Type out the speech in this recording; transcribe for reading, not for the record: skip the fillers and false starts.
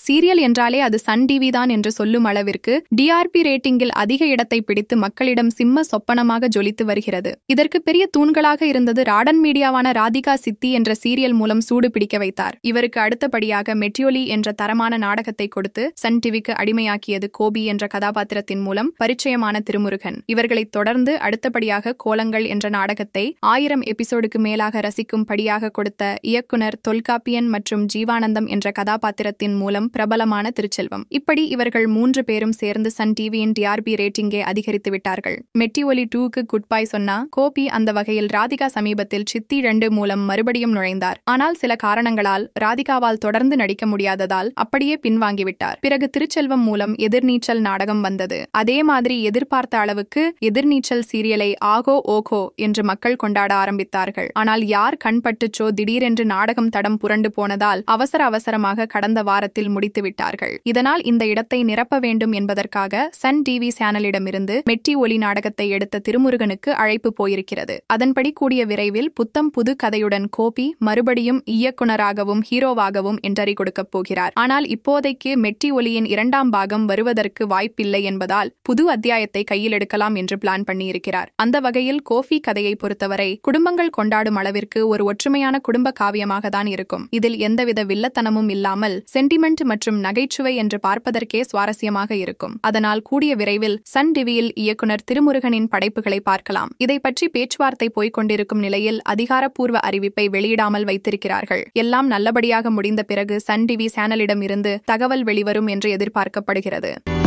Serial என்றாலே அது Sun TV தான் என்று சொல்லும் அளவிற்கு டிஆர்பி ரேட்டிங்கில் அதிக இடத்தை பிடித்து மக்களிடம் சிம்ம சொப்பனமாக ஜொலித்து வருகிறது. இதற்கு பெரிய தூண்களாக இருந்தது ராடன் மீடியாவான ராதிகா சித்தி என்ற சீரியல் மூலம் சூடு பிடிக்க வைத்தார். இவருக்கு அடுத்தபடியாக மெட்டியொலி என்ற தரமான நாடகத்தை கொடுத்து சன் டிவிக்கு அடிமையாக்கியது கோபி என்ற கதாபாத்திரத்தின் மூலம் பரிச்சயமான திருமுருகன். இவர்களைத் தொடர்ந்து அடுத்தபடியாக கோலங்கள் என்ற நாடகத்தை 1000 எபிசோடுக்கு மேலாக ரசிக்கும்படியாக கொடுத்த இயக்குனர் தொல்காப்பியன் மற்றும் ஜீவானந்தம் என்ற கதாபாத்திரத்தின் மூலம் பிரபலமான திருச்செல்வம். இப்படி இவர்கள் 3 பேரும் சேர்ந்து சன் டிவியின் டிஆர்பி ரேட்டிங்கை அதிகரித்து விட்டார்கள். மெட்டியொலி 2க்கு குட் பை சொன்னா கோபி அந்த வகையில் ராதிகா சமீபத்தில் சித்தி 2 மூலம் மறுபடியும் நுழைந்தார். ஆனால் சில காரணங்களால் ராதிகாவால் தொடர்ந்து நடிக்க முடியாததால் அப்படியே பின்வாங்கிவிட்டார். பிறகு திருச்செல்வம் மூலம் எதிர்நீச்சல் நாடகம் வந்தது. அதே மாதிரி எதிர்பார்த்த அளவுக்கு எதிர்நீச்சல் சீரியலை ஆகோ ஓகோ என்று மக்கள் கொண்டாட ஆரம்பித்தார்கள். ஆனால் யார் கண்பட்டுச்சோ திடீரென்று நாடகம் தடம் புரண்டு போனதால் அவசரமாக கடந்த வாரத்தில் முடித்து விட்டார்கள். இதனால் இந்த இடத்தை நிரப்ப வேண்டும் என்பதற்காக சன் டிவி சேனலிடமிருந்து மெட்டி ஒலி நாடகத்தை எடுத்த திருமுருகனுக்கு அழைப்பு போயிருக்கிறது. அதன்படி கூடிய விரைவில் புத்தம் புது கதையுடன் கோபி மறுபடியும் இயக்குனராகவும் ஹீரோவாகவும் என்ட்ரி கொடுக்கப் போகிறார். ஆனால் இப்போதைக்கு மெட்டி ஒலியின் 2ஆம் பாகம் வருவதற்கு வாய்ப்பில்லை என்பதால் புது அத்தியாயத்தை கையில் எடுக்கலாம் என்று பிளான் பண்ணியிருக்கிறார். அந்த வகையில் கோபி கதையை பொறுத்தவரை குடும்பங்கள் கொண்டாடும் அளவிற்கு ஒரு ஒற்றுமையான குடும்ப காவியமாக தான் இருக்கும். இதில் எந்தவித வில்லத்தனமும் இல்லாமல் சென்டிமெண்ட் மற்றும் நகைச்சுவை என்று பார்ப்பதற்கே சுவாரஸ்யமாக இருக்கும். அதனால் கூடிய விரைவில் சன் டிவியில் இயக்குனர் திருமுருகனின் படைப்புகளை பார்க்கலாம். இதை பற்றி பேச்சுவார்த்தை போய்கொண்டிருக்கும் நிலையில் அதிகாரப்பூர்வ அறிவிப்பை வெளியிடாமல் வைத்திருக்கிறார்கள். எல்லாம் நல்லபடியாக முடிந்த பிறகு சன் டிவி சேனலிடம் இருந்து தகவல் வெளிவரும் என்று எதிர்பார்க்கப்படுகிறது.